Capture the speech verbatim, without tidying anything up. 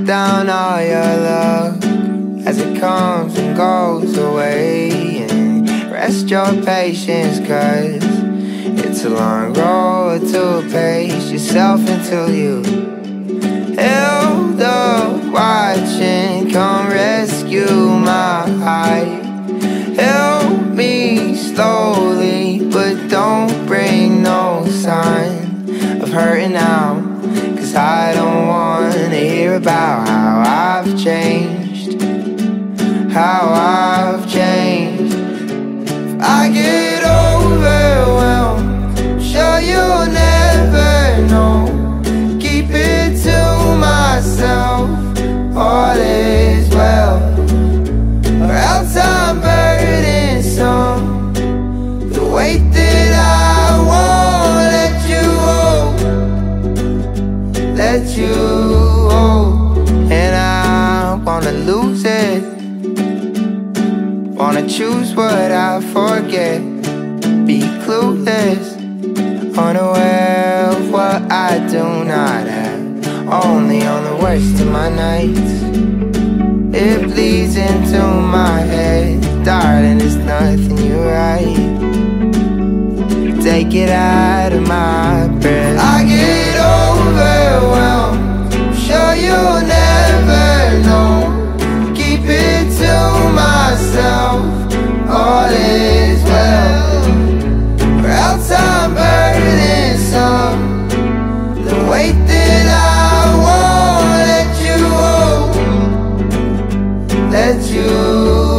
down all your luck as it comes and goes away, and rest your patience, cause it's a long road to pace yourself until you held up watching. Come rescue my heart, help me slowly, but don't bring no sign of hurting now, cause I don't wanna hear about how I've changed, how I've changed. If I get overwhelmed, I'm sure you'll never know. Keep it to myself, all is well, or else I'm burdensome. The weight that I won't let you hold, let you hold. And I wanna lose it, wanna choose what I forget, be clueless, unaware of what I do not have, only on the worst of my nights. It bleeds into my head, darling, it's nothing you write. Take it out of my breath. I get overwhelmed, I'm sure you'll never know. Keep it to myself, all is well, or else I'm burdensome. The weight that I won't let you hold, let you